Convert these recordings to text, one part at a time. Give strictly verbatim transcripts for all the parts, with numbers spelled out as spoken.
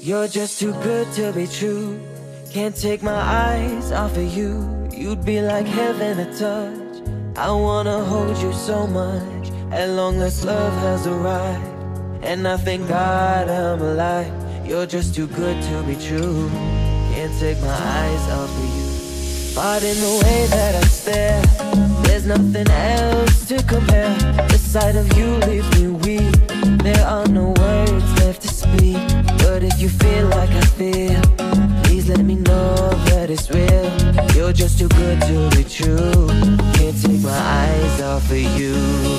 You're just too good to be true. Can't take my eyes off of you. You'd be like heaven to touch. I wanna hold you so much. At long last love has arrived, and I thank God I'm alive. You're just too good to be true. Can't take my eyes off of you. But in the way that I stare, there's nothing else to compare. The sight of you leaves me weak. There are no words left to speak. But if you feel like I feel, please let me know that it's real. You're just too good to be true. Can't take my eyes off of you.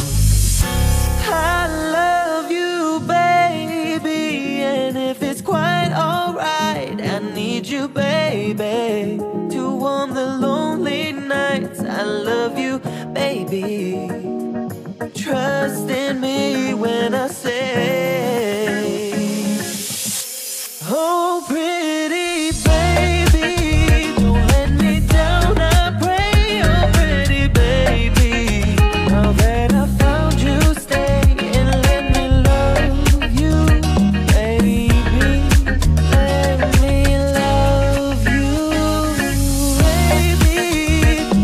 I love you, baby, and if it's quite alright, I need you, baby, to warm the lonely nights. I love you, baby. Trust in me when I say, oh, pretty baby, don't let me down, I pray. Oh, pretty baby, now that I found you, stay and let me love you, baby. Let me love you, baby.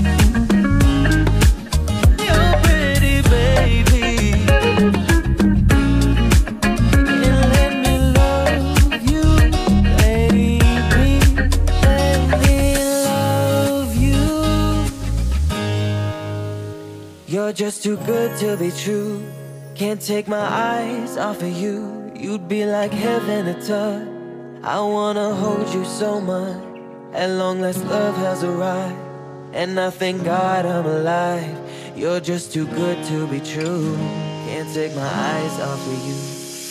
You're pretty baby, and let me love you, baby. Let me love you. You're just too good to be true. Can't take my eyes off of you. You'd be like heaven to touch. I wanna hold you so much. At long last love has arrived, and I thank God I'm alive. You're just too good to be true. Can't take my eyes off of you.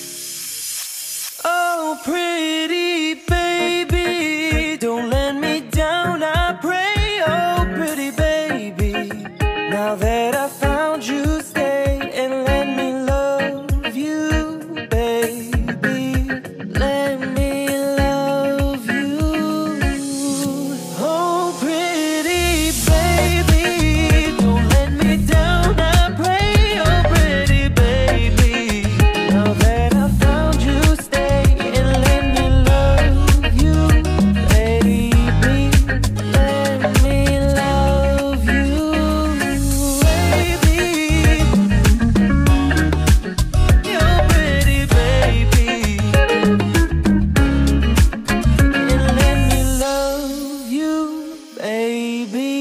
Oh, pretty baby, don't let me down, I pray. Oh, pretty baby, now that I found you, stay and let me love you, baby. Let me love you. Oh, pretty baby, don't let me down, I pray. Oh, pretty baby, now that I found you, stay and let me love you, baby. Let me love you, baby. You're pretty baby, and let me love you, baby.